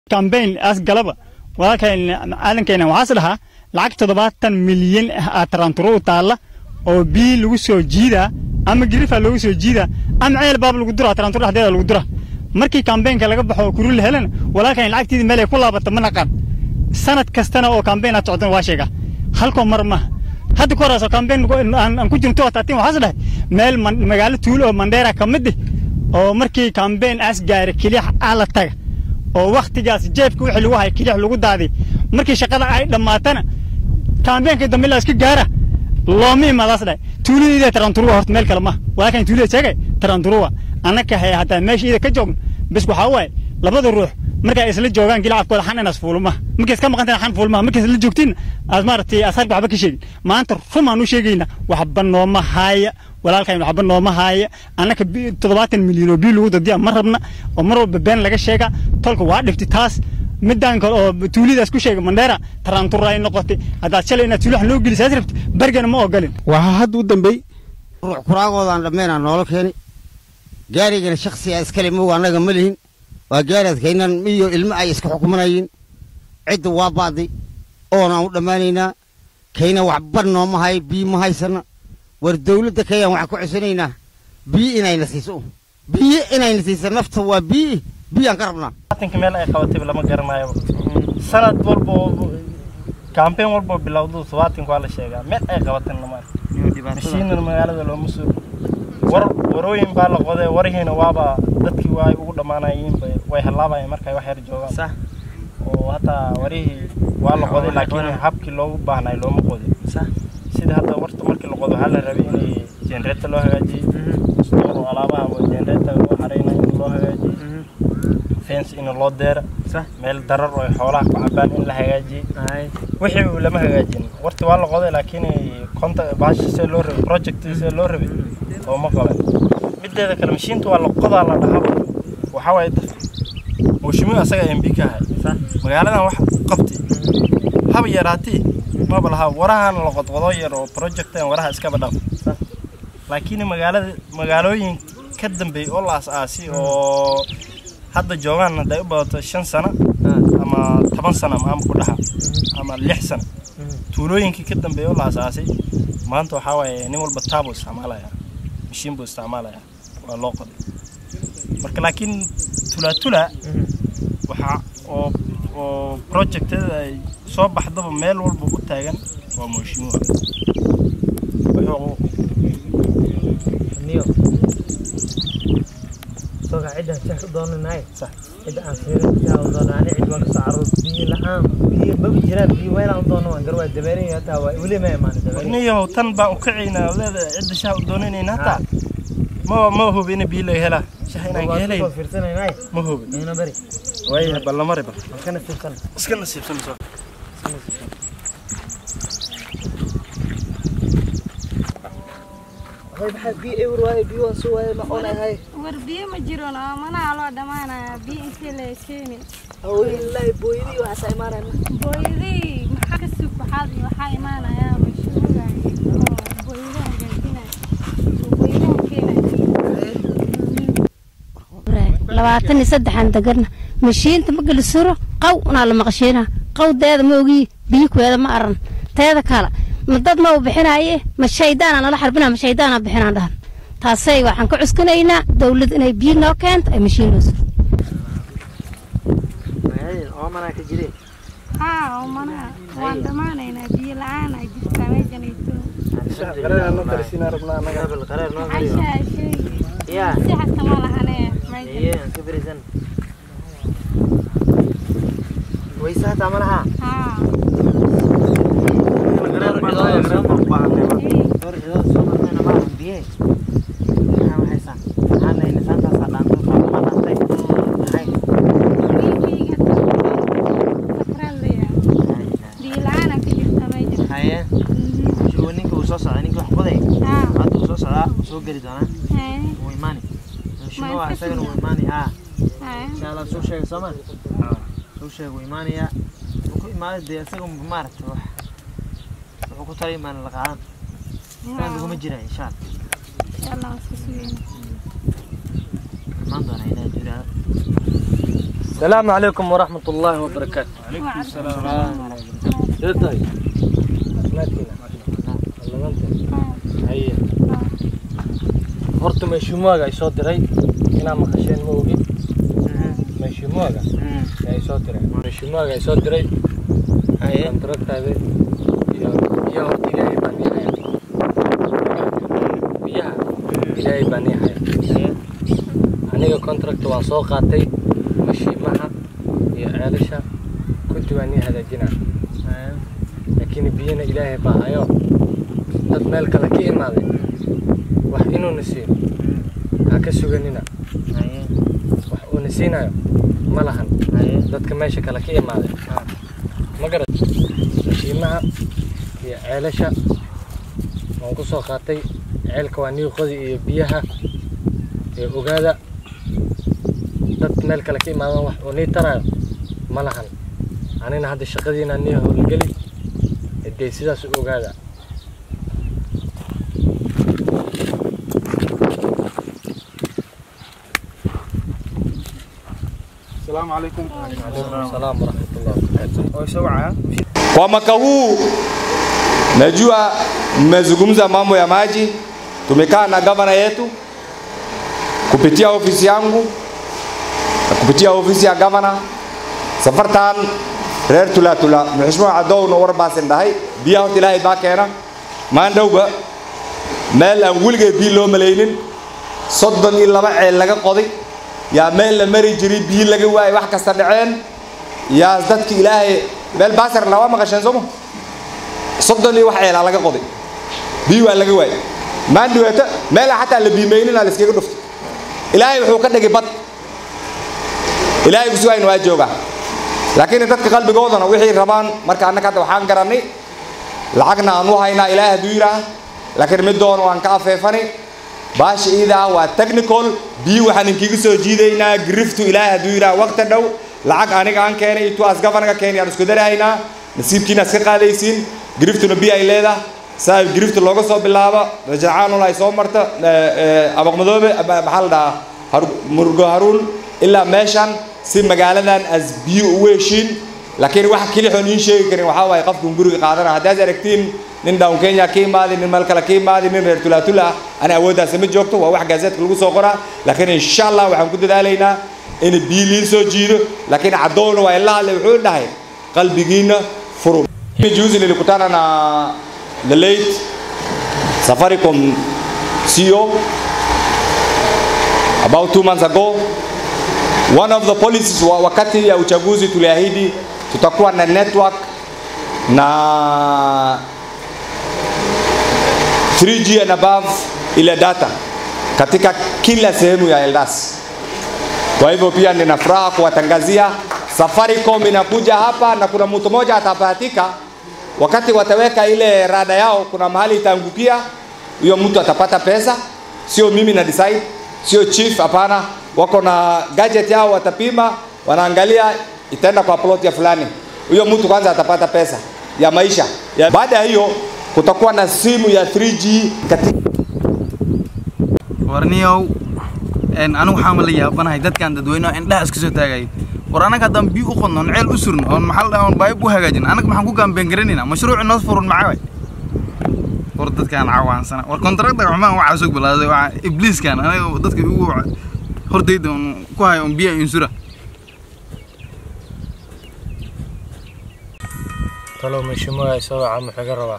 كامبين أس قلبه ولكن أنا كنا وحصلها لعك تضبط مليون أترانترو تالا أو بي لوسو جيدا أما جريفة لوسو جيدا أما عيل باب القدرة أترانترو هذا القدرة مركي كامبين كلا بحو كرول هلن ولكن لعك تيجي ملك كلها بتمنى سنة كستنا أو كامبين أتعطون واشيكا هلكم مرمى هذا كورس كامبين أن كنت نتوه تاتين وحصله مال مقالة تولو منديرة كمدة أو مركي كامبين أس جار كليح على تاج أو وقت جالس جيب كوي حلوها كليح لوجود هذه مركي شغلة لما تنا كامبين كده ملا اسك جارة لامي ما لاصله تولي إذا ترانتروه هرت مال كلامه ولكن تولي شيء ترانتروه أنا كهي حتى ماشي إذا كجوم بس بحاول لبض الروح مركي إسلام جوجان قلعة كل حنا ناس فولما مركي كم قنتنا حن فولما مركي إسلام جوجتين أزمارتي أصار بحبك شيء ما أنت فما نو شيء جينا وحبنا ما هاي ولا كان حبنا ما هاي أنا كبي تضبط المليون بيلو ضدي مربنا ومرة ببين لك الشيء تلك واحد افتتاس مدان تولي ده سكوشة مندرة ترى ترى النقطة هذا شيء إن تولي حلو جلسة عرفت برجع ما أقولين وهاد ودن بي قراءة عن لمنا نقولك هني جاري كان شخصي أسكلمه وأنا جملين وجاري كنا ميو الماء يسكح حكمناين عد وابادي أنا لمانينا كنا وعبرنا ما هاي بي ما هاي سنة والدولة كيا وعكو عسنينا بي إنا ينسيسو بي إنا ينسيس نفط وبي أنقربنا. كمل أي خواتي بلا ما قرنا سنة والبو كامبين والبو بلاودو سواتين قال الشيء من أي خواتنا ما مشين المجال ده مسؤول وروين بالقضاء ورهين وابا دتكي واي وقول ما نايم ويهلابا يمركي واحد جوا صح وحتى وريه بالقضاء لكن حبك لو بهنا لو مقضي صح سيد هذا ورت مركي القضاء هلا ربيني جنريت له هاجي استور علابها وجنريت وحرينا له هاجي فينس إن الله دير صح مال ضرر وحوله وعبان إن له هاجي وحي لما هاجين ورت بالقضاء لكن كنت باش سيلور بروجكت سيلور oo ma qaban mideeda kale mashiintu waa la qodaa la dhaxabo waxa way dad oo shimo asaga MP ka hay magaaladan wax qabtay haba yaraatay ma balaha warahan la qodqodo yar oo project aan waraha iska badaf laakiin magaalooyin ka dambeey oo la asaasi oo hadda joogan haday u badato 5 sano ama 10 sano ama ku dhaxa ama 6 sano tuulooyinkii ka dambeey oo la asaasi maanta waxa way nin walba taabo isticmaalaya مشين بستعمالها واللقط مركل لكن تلا وح أو project هذا صوب بحضر ميل والبوق تاجن ومشينه نيو سوق عدة تأخذون الناي صح عدة أنفير تأخذون أنا عد وقت عروض بي العام بي ببجرا بي وين عندنا وانقروا الدبرين يا ولي ما يمان الدبرين نيو تنبأ وكعينا ولا عدة شاو دونين هتا ما هو بين بي له هلا شهينا هلا ما هو هنا بري وين بالله مرة بقى كنا في سنة كنا في سنة هاي بحب بي إيورواي بي وانسواي ما أنا هاي وربي مجرنا ما أنا على دمانا بي إنتي شيني أو الله بويدي وعسى مانا بويدي محكس بحاضي وحاي مانا يا مشهورة بويدي جنبنا لواتني صدح عند قرنا مشين تمقل السرة قونا على مقشينا قو ده موجي بيكو هذا ما أرن تهذا كلا مدد ما وبحنا إيه مش شيدان أنا لا حربنا مش شيدان بحنا ده تاسي وحن كعسكنا هنا دولتنا بينا وكانت مشين السرة أمنا كجري أمنا وعندما أنا بيلعنا جبت على جنيتو قرر أنو ترسينا ربنا أنا قبل قرر نو عشاء شيء يا صحة كمالها أنا إيه كبريزن ويسها تعملها شنو أسأله ويماني إن شاء الله سوى شيء سما سوى شيء ويماني يا وكل ما دي أسأله بمارت روح وكل طريق من القعان كان لهم جرا إن شاء الله إن شاء الله سوين ما ضنا إلى جرا السلام عليكم ورحمة الله وبركاته. وعليكم السلام. جدي. هيا. horta meeshuumaaga ay soo diray inaan maqasheen ma ogi meeshuumaaga ay soo diray ay kontraktaade iyo horta ilaahay baan yahay aniga kontrakta waan soo qaatay mashiimaha iyo ceelasha kunti waan hagaajinaa laakiin biyana ilaahay baa hayo dad meel kale ka imaaday wax inuu nasiin ka suganina wax uu nasiinayo ma lahan dadka meesha kale ka imaaday ma garad mashiimaha iyo ceelasha waan ku soo qaatay ceelka waa niiqodi iyo biyaha ee ogaada dad meel kale ka imaadan wax uu niitanayo ma lahan anina hadda shaqadiina nii howlgeli ee sidaas ogaada السلام عليكم. وعليكم السلام ورحمة الله وبركاته. Kwa mwaka huu najua mmezungumza mambo ya maji, tumekaa na gavana yetu kupitia ofisi yangu na kupitia ofisi ya gavana safartan reer tula mheshimiwa Adow no warbaasin dhahay biyaha ilaahay baa keena maandowga meel aan wiligeed biyo loo malaynin 32 ceel laga qoday yaa meel la mari jiray biyo laga waayay wax kasta dhaceen yaa dadka ilaahay meel baasar lawa maqasheen somo 30 wax ceel laga qoday biyo waa laga waayay maandowta meel xataa la biimeeynin la iskaga dhuftay ilaahay wuxuu ka dhigay bad ilaahay ku sugayn waa jooga laakiin dadka qalbigoodana wixii rabaan marka annaka hadda waxaan garanay lacagna aan u haynaa ilaahay haduu yiraahdo laakiin mid doon waan ka afeefanay baash ida waa technical biyo waxaan inkiga soo jiidaynaa griftu ilaahay haduu yiraahdo waqti dhow lacag aniga aan keenay intuu as governor Kenya isku daraynaa nasiibkiina iska qaadaysiin griftuna biyo ay leedahay saab griftu looga soo bilaabo rajacaan ay soo marta abaqmadoobe maxalda murgo harun illa meeshan si magaaladan as biyo u weeshin laakiin wax kali xun in sheegi karin waxa way qofku guriga qaadana hadaad aragtiin nin down Kenya ka imaadin nin meel kale ka imaadin nin reer tula ana awoodaas ma joogto waa wax gaazeedka lagu soo qoraa laakiin insha Allah waxaan ku dadaalaynaa in biiliin soo jiido laakiin Adow waa ilaa wuxuu dhahay qalbigiina furu juzi nilikutana na the late Safaricom CEO about 2 months ago. One of the policies wakati ya uchaguzi tuliahidi tutakuwa na network na 3G and above ile data katika kila sehemu ya Eldas. Kwa hivyo pia nina furaha kuwatangazia Safaricom inakuja hapa na kuna mtu mmoja atapatika wakati wataweka ile rada yao kuna mahali itaangukia huyo mtu atapata pesa sio mimi na decide sio chief hapana wako na gadget yao watapima wanaangalia itaenda kwa plot ya fulani huyo mtu kwanza atapata pesa ya maisha baada ya hiyo kutakuwa na simu ya 3G warniyow anu waxaan la yaabanahay dadkan dadweynaha indhaha iska soo taagay war anaga hadaan biyo u qodno ceel u surno oo maxal dhahan bayb u hagaajin anaga maxaan ku gaambeen garanayna mashruuc noo furun macay war dadkan cawaansana war kontrakta waxaan waxa soo bilaaday waxa ibliiskan anaga dadka ugu hordayda ku hayo biyo insura talo meshimo ay soo caam xaga raba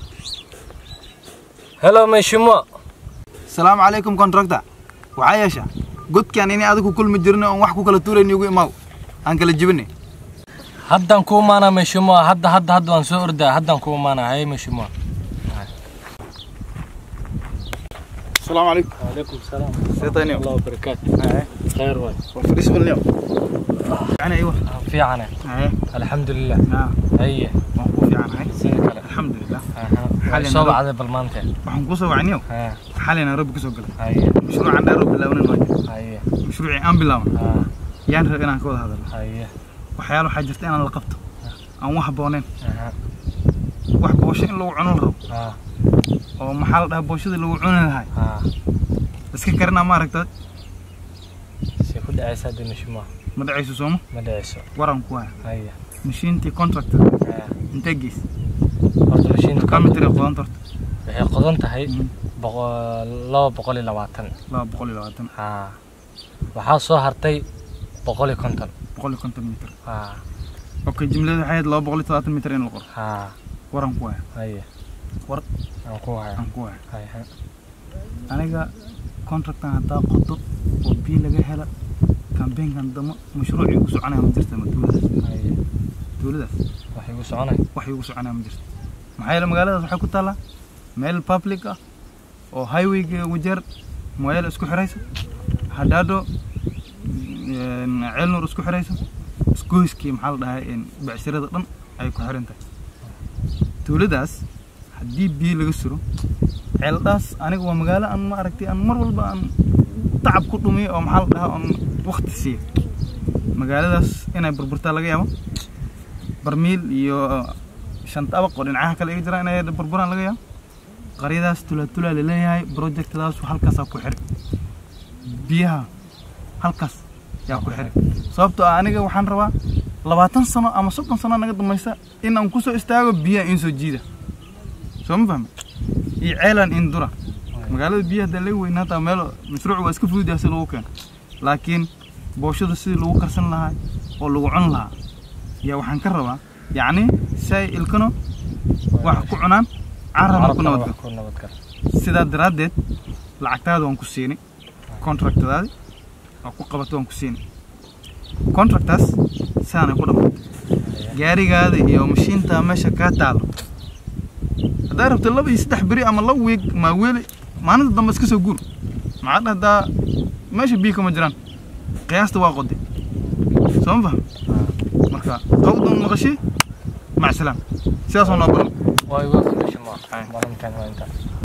hello meshimo السلام عليكم كونتراكتا وعايشة قلت كان إني أذكر كل مجرنا وحكوا كل تورين يقول ماو أنك الجبني هدان كومانا مشمو هد وانسور ده هدان كومانا هاي مشمو السلام عليكم وعليكم السلام سيطانيو الله وبركاته خير واي وفريس باليوم أنا أيوة في عنا الحمد لله هي في عنا هاي الحمد لله حالي صوب عذا بالمانتة وحنقصه عنيو حالي أنا رب كسوق له هي مشروع عندنا رب بلاون الواجب هي مشروعي أم بلاون يعني رجعنا كود هذا هي وحياله حاجتين أنا لقبته أو واحد بونين واحد بوشين لو عنون رب ومحل ده بوشين لو عنون هاي بس كرنا ما ركضت سيكون عيسى دين شما ما دعيسو سوما ما دعيسو ورم كوها هيا مشينتي كونتراكت انت جيس horta mashiinta كم تري قدان ترت waxay qodan tahay 220 220 ها waxaa soo hartay 150 متر ها اوكي جمله waxay 230 متر in la qoro ها waran ku ah haya war aan ku hay haya aniga contractan hada qodo oo bii laga hela campaign-kan damo mashruuci ugu soconaya ma jirto dawladaas waxay ugu soconaya ma jirto maxay la magaaladaas waxay ku taala meel public ah oo highway-ga wajeer mooyal isku xirayso hadado ceelnur isku xirayso isgoyskii maxaa la dhahay in bacshirada dhan ay ku xiran tahay dawladaas haddii biyo laga suro ceeldaas aniga waa magaalo aan ma aragtay aan mar walba aan tacab ku dhumiyo oo maxaa la dhahaa aan waqti siiyo magaaladaas inay burburtaa laga yaabo barmiil iyo shanta abaq oo dhinacaha kale iga jira inay burburaan laga yaabo qaryadaas tula leeyahay projectdaas halkaas ku xir biyaha halkaas yaa ku xir sababtoo aniga waxaan rabaa 20 sano ama 30 sano naga dhamaysa in aan ku soo istaago biyaha in soo jiida soo ma fahmi iyo ceelan in dura magaalada biyaha dalay weynaata meel mashruuc waa iska fududahay si loo keen laakiin booshada si loo karsan lahaa oo lagu cun lahaa yaa waxaan ka rabaa yaani say ilkano wax ku cunaan carab ku nabad sidaa daraadeed lacagtaada waan ku siinay contractadaadi oo ku qabato waan ku siinay contractors saana ku dhamaan gaarigaada iyo mashiinta meesha ka taalo hadaa rabto 2 iyo 3 bari ama 2 week ma weeli maalinta dambe iska soo guur ma dhahdaa meesha biyo kama jiraan qiyaasta waa qoday soo ma marka qowdan maqashi مع السلامه سياسه نظر واي وقت ما شاء الله